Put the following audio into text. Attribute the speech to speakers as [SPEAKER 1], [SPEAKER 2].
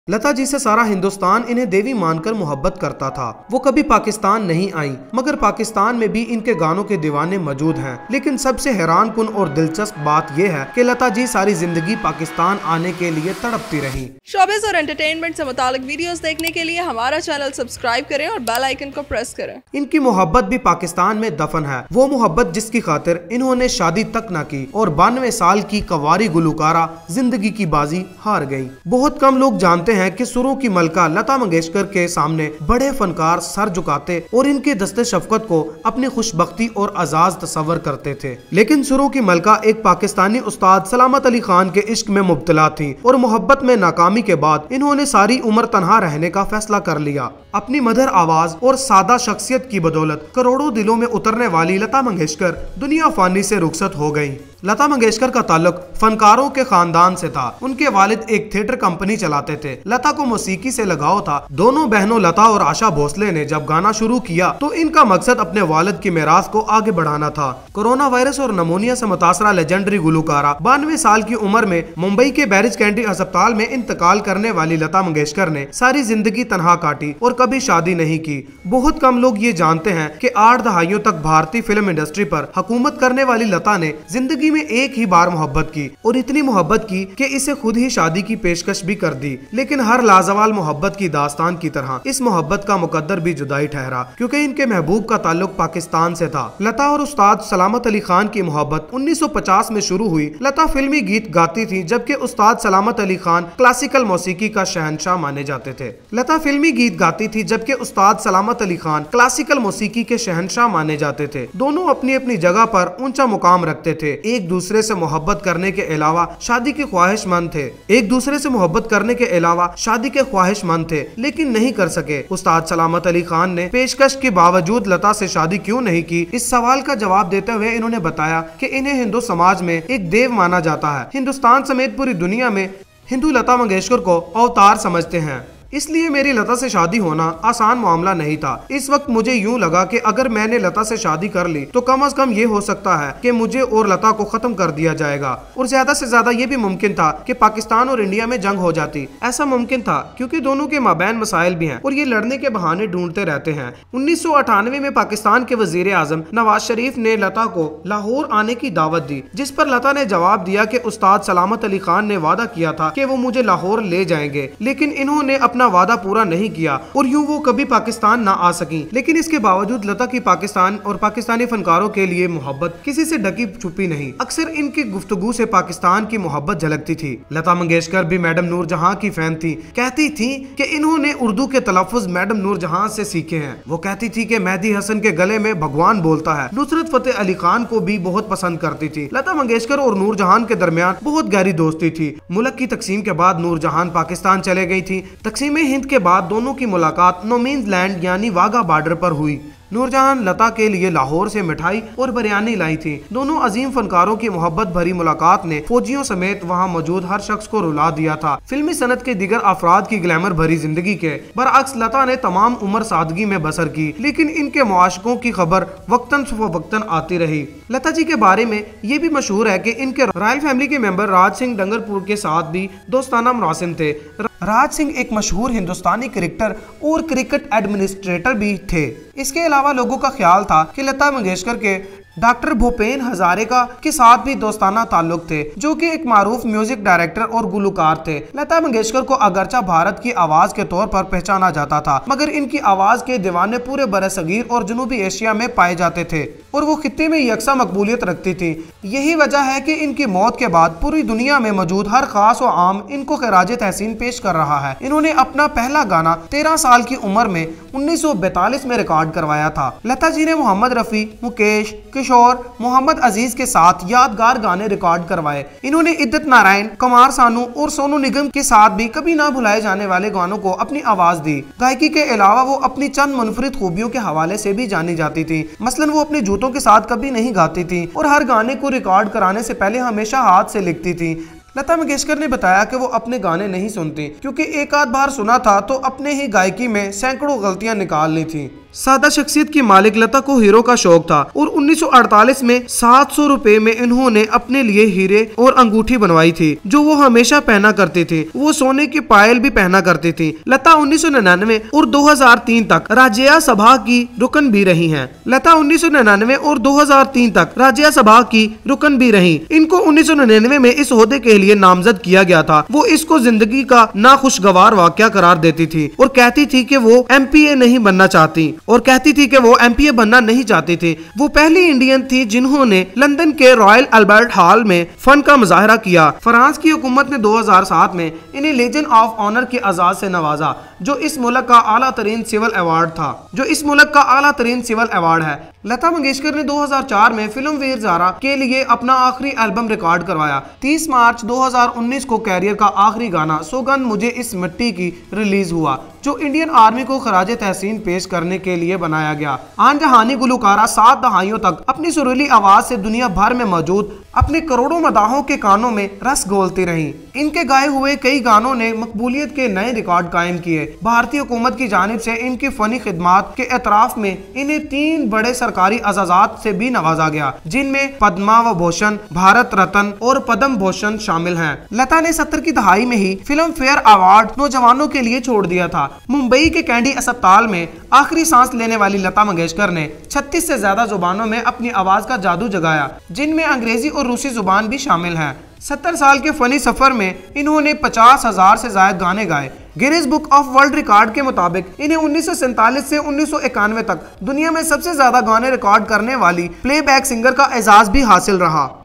[SPEAKER 1] लता जी से सारा हिंदुस्तान इन्हें देवी मानकर मोहब्बत करता था। वो कभी पाकिस्तान नहीं आई, मगर पाकिस्तान में भी इनके गानों के दीवाने मौजूद हैं। लेकिन सबसे हैरानकुन और दिलचस्प बात यह है कि लता जी सारी जिंदगी पाकिस्तान आने के लिए तड़पती रहीं।
[SPEAKER 2] शोबिज़ और एंटरटेनमेंट से मुतालिक वीडियोस देखने के लिए हमारा चैनल सब्सक्राइब करें और बेल आइकन को प्रेस करें।
[SPEAKER 1] इनकी मोहब्बत भी पाकिस्तान में दफन है, वो मोहब्बत जिसकी खातिर इन्होंने शादी तक न की और 92 साल की कवारी गुलकारा जिंदगी की बाजी हार गई। बहुत कम लोग जानते हैं कि सुरों की मलका लता मंगेशकर के सामने बड़े फनकार सर झुकाते और इनके दस्ते शफकत को अपनी खुशबख्ती और आजाज तस्वर करते थे। लेकिन सुरों की मलका एक पाकिस्तानी उस्ताद सलामत अली खान के इश्क में मुब्तला थी और मोहब्बत में नाकामी के बाद इन्होंने सारी उम्र तन्हा रहने का फैसला कर लिया। अपनी मधुर आवाज और सादा शख्सियत की बदौलत करोड़ों दिलों में उतरने वाली लता मंगेशकर दुनिया फानी से रुखसत हो गयी। लता मंगेशकर का ताल्लुक फनकारों के खानदान से था। उनके वालिद एक थिएटर कंपनी चलाते थे। लता को मौसीकी से लगाव था। दोनों बहनों लता और आशा भोसले ने जब गाना शुरू किया तो इनका मकसद अपने वालिद की मीरास को आगे बढ़ाना था। कोरोना वायरस और नमोनिया से मुतासरा लेजेंडरी गुलकारा 92 साल की उम्र में मुंबई के बैरिज कैंटी अस्पताल में इंतकाल करने वाली लता मंगेशकर ने सारी जिंदगी तनहा काटी और कभी शादी नहीं की। बहुत कम लोग ये जानते हैं कि 8 दहाइयों तक भारतीय फिल्म इंडस्ट्री पर हुकूमत करने वाली लता ने जिंदगी में एक ही बार मोहब्बत की और इतनी मोहब्बत की कि इसे खुद ही शादी की पेशकश भी कर दी। लेकिन हर लाजवाल मोहब्बत की दास्तान की तरह इस मोहब्बत का मुकद्दर भी जुदाई ठहरा, क्योंकि इनके महबूब का ताल्लुक पाकिस्तान से था। लता और उस्ताद सलामत अली खान की मोहब्बत 1950 में शुरू हुई। लता फिल्मी गीत गाती थी, जबकि उस्ताद सलामत अली खान क्लासिकल मौसीकी का शहंशाह माने जाते थे। लता फिल्मी गीत गाती थी, जबकि उस्ताद सलामत अली खान क्लासिकल मौसीकी के शहंशाह माने जाते थे। दोनों अपनी अपनी जगह पर ऊंचा मुकाम रखते थे। एक दूसरे से मोहब्बत करने के अलावा शादी के ख्वाहिशमंद थे। लेकिन नहीं कर सके। उस्ताद सलामत अली खान ने पेशकश के बावजूद लता से शादी क्यों नहीं की, इस सवाल का जवाब देते हुए इन्होंने बताया कि इन्हें हिंदू समाज में एक देव माना जाता है। हिंदुस्तान समेत पूरी दुनिया में हिंदू लता मंगेशकर को अवतार समझते हैं, इसलिए मेरी लता से शादी होना आसान मामला नहीं था। इस वक्त मुझे यूं लगा कि अगर मैंने लता से शादी कर ली तो कम से कम ये हो सकता है कि मुझे और लता को खत्म कर दिया जाएगा, और ज्यादा से ज्यादा ये भी मुमकिन था कि पाकिस्तान और इंडिया में जंग हो जाती। ऐसा मुमकिन था क्योंकि दोनों के माबैन मसाइल भी हैं और ये लड़ने के बहाने ढूंढते रहते हैं। 1998 में पाकिस्तान के वजीर आजम नवाज शरीफ ने लता को लाहौर आने की दावत दी, जिस पर लता ने जवाब दिया कि उस्ताद सलामत अली खान ने वादा किया था कि वो मुझे लाहौर ले जाएंगे, लेकिन इन्होंने अपना वादा पूरा नहीं किया और यूं वो कभी पाकिस्तान ना आ सकी। लेकिन इसके बावजूद लता की पाकिस्तान और पाकिस्तानी फनकारों के लिए मोहब्बत किसी से ढकी छुपी नहीं। अक्सर इनकी गुफ्तगू से पाकिस्तान की मोहब्बत झलकती थी। लता मंगेशकर भी मैडम नूरजहां की फैन थी। कहती थी कि इन्होंने उर्दू के तलफ्फुज मैडम नूरजहां से सीखे हैं। वो कहती थी कि मेहदी हसन के गले में भगवान बोलता है। नुसरत फतेह अली खान को भी बहुत पसंद करती थी। लता मंगेशकर और नूरजहां के दरमियान बहुत गहरी दोस्ती थी। मुल्क की तकसीम के बाद नूरजहां पाकिस्तान चले गई थी। तकसीम हिंद के बाद दोनों की मुलाकात नो मीन्स लैंड यानी वाघा बॉर्डर पर हुई। नूरजहां लता के लिए लाहौर से मिठाई और बिरयानी लाई थी। दोनों अजीम फनकारों की मोहब्बत भरी मुलाकात ने फौजियों समेत वहां मौजूद हर शख्स को रुला दिया था। फिल्मी सनत के दीगर अफराद की ग्लैमर भरी जिंदगी के बरअक्स लता ने तमाम उम्र सादगी में बसर की, लेकिन इनके मुआशकों की खबर वक्तन फवक्तन आती रही। लता जी के बारे में ये भी मशहूर है कि इनके रॉयल फैमिली के मेंबर राज सिंह डंगरपुर के साथ भी दोस्ताना मरासिम थे। राज सिंह एक मशहूर हिंदुस्तानी क्रिकेटर और क्रिकेट एडमिनिस्ट्रेटर भी थे। इसके अलावा लोगों का ख्याल था कि लता मंगेशकर के डॉक्टर भूपेन हजारिका के साथ भी दोस्ताना ताल्लुक थे, जो कि एक मारूफ म्यूजिक डायरेक्टर और गुलकार थे। लता मंगेशकर को अगरचा भारत की आवाज के तौर पर पहचाना जाता था, मगर इनकी आवाज के दीवाने पूरे बरसगीर और जनूबी एशिया में पाए जाते थे और वो खित्ते में यकसा मकबूलियत रखती थी। यही वजह है कि इनकी मौत के बाद पूरी दुनिया में मौजूद हर खास व आम इनको खराज तहसीन पेश कर रहा है। इन्होंने अपना पहला गाना 13 साल की उम्र में 1942 में रिकॉर्ड करवाया था। लता जी ने मोहम्मद रफी, मुकेश, किशोर, मोहम्मद अजीज के साथ यादगार गाने रिकॉर्ड करवाए। इन्होंने इद्दत नारायण, कुमार सानू और सोनू निगम के साथ भी कभी ना भुलाए जाने वाले गानों को अपनी आवाज दी। गायकी के अलावा वो अपनी चंद मुनफरिद खूबियों के हवाले से भी जानी जाती थी। मसलन वो अपने जूतों के साथ कभी नहीं गाती थी और हर गाने को रिकॉर्ड कराने से पहले हमेशा हाथ से लिखती थी। लता मंगेशकर ने बताया कि वो अपने गाने नहीं सुनती, क्योंकि एक आध बार सुना था तो अपने ही गायकी में सैकड़ों गलतियां निकाल ली थी। सादा शख्सियत की मालिक लता को हीरो का शौक था और 1948 में 700 रुपए में इन्होंने अपने लिए हीरे और अंगूठी बनवाई थी जो वो हमेशा पहना करती थी। वो सोने की पायल भी पहना करती थी। लता 1999 और 2003 तक राज्यसभा की रुकन भी रही हैं। लता 1999 और 2003 तक राज्यसभा की रुकन भी रही। इनको 1999 में इस ओहदे के लिए नामजद किया गया था। वो इसको जिंदगी का नाखुशगवार वाकया करार देती थी और कहती थी कि वो एमपीए नहीं बनना चाहती बनना नहीं चाहती थी। वो पहली इंडियन थी जिन्होंने लंदन के रॉयल अल्बर्ट हॉल में फन का मुजाहरा किया। फ्रांस की हुकूमत ने 2007 में इन्हें लेजेंड ऑफ ऑनर के एजाज से नवाजा जो इस मुल्क का आला तरीन सिविल अवार्ड है। लता मंगेशकर ने 2004 में फिल्म वीर ज़ारा के लिए अपना आखिरी एल्बम रिकॉर्ड करवाया। 30 मार्च 2019 को कैरियर का आखिरी गाना सौगंध मुझे इस मिट्टी की रिलीज हुआ जो इंडियन आर्मी को खराज तहसीन पेश करने के लिए बनाया गया। आन जहानी गुलकारा 7 दहाइयों तक अपनी सुरीली आवाज से दुनिया भर में मौजूद अपने करोड़ों मदाहों के कानों में रस घोलती रहीं। इनके गाए हुए कई गानों ने मकबूलियत के नए रिकॉर्ड कायम किए। भारतीय हुकूमत की जानिब से इनकी फनी खिदमात के एतराफ में इन्हें 3 बड़े सरकारी एजाज़ात से भी नवाजा गया जिनमें पद्मा विभूषण, भारत रत्न और पद्म भूषण शामिल हैं। लता ने 70 की दहाई में ही फिल्म फेयर अवार्ड नौजवानों के लिए छोड़ दिया था। मुंबई के कैंडी अस्पताल में आखिरी सांस लेने वाली लता मंगेशकर ने 36 से ज्यादा जुबानों में अपनी आवाज का जादू जगाया जिनमें अंग्रेजी और रूसी जुबान भी शामिल है। 70 साल के फनी सफर में इन्होंने 50,000 से ज्यादा गाने गाए। Guinness book of world record के मुताबिक इन्हें 1947 से 1991 तक दुनिया में सबसे ज्यादा गाने रिकॉर्ड करने वाली प्लेबैक सिंगर का एजाज भी हासिल रहा।